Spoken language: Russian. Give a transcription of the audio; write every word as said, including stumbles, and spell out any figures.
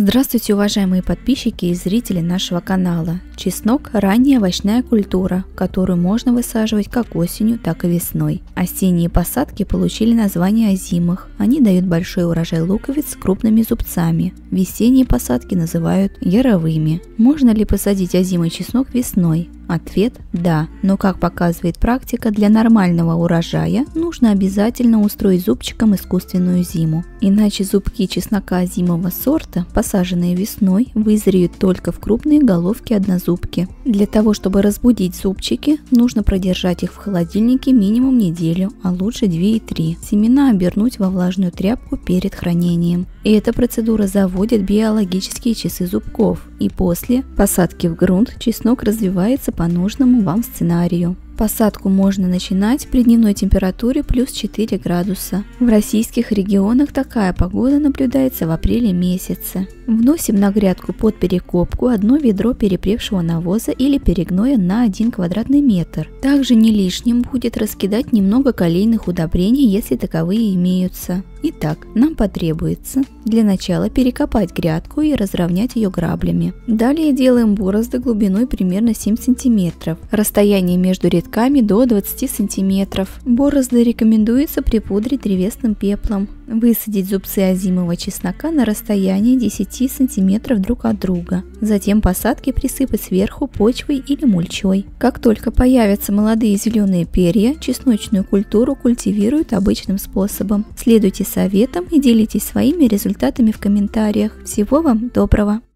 Здравствуйте, уважаемые подписчики и зрители нашего канала. Чеснок – ранняя овощная культура, которую можно высаживать как осенью, так и весной. Осенние посадки получили название озимых. Они дают большой урожай луковиц с крупными зубцами. Весенние посадки называют яровыми. Можно ли посадить озимый чеснок весной? Ответ – да, но как показывает практика, для нормального урожая нужно обязательно устроить зубчиком искусственную зиму. Иначе зубки чеснока озимого сорта, посаженные весной, вызреют только в крупные головки однозубки. Для того, чтобы разбудить зубчики, нужно продержать их в холодильнике минимум неделю, а лучше две и три. Семена обернуть во влажную тряпку перед хранением. И эта процедура заводит биологические часы зубков, и после посадки в грунт чеснок развивается по нужному вам сценарию. Посадку можно начинать при дневной температуре плюс четыре градуса. В российских регионах такая погода наблюдается в апреле месяце. Вносим на грядку под перекопку одно ведро перепревшего навоза или перегноя на один квадратный метр. Также не лишним будет раскидать немного калийных удобрений, если таковые имеются. Итак, нам потребуется для начала перекопать грядку и разровнять ее граблями. Далее делаем борозды глубиной примерно семь сантиметров. Расстояние между рядками до двадцати сантиметров. Борозды рекомендуется припудрить древесным пеплом. Высадить зубцы озимого чеснока на расстоянии десяти сантиметров друг от друга. Затем посадки присыпать сверху почвой или мульчой. Как только появятся молодые зеленые перья, чесночную культуру культивируют обычным способом. Следуйте советам и делитесь своими результатами в комментариях. Всего вам доброго!